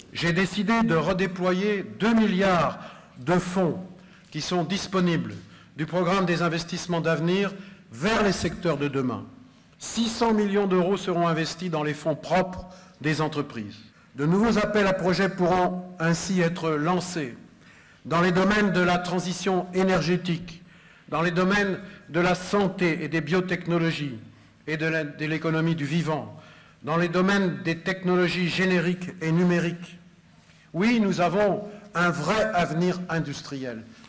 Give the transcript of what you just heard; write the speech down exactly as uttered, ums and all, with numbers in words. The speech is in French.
j'ai décidé de redéployer deux milliards de fonds qui sont disponibles du programme des investissements d'avenir vers les secteurs de demain. six cents millions d'euros seront investis dans les fonds propres des entreprises. De nouveaux appels à projets pourront ainsi être lancés dans les domaines de la transition énergétique, dans les domaines de la santé et des biotechnologies et de l'économie du vivant, dans les domaines des technologies génériques et numériques. Oui, nous avons un vrai avenir industriel.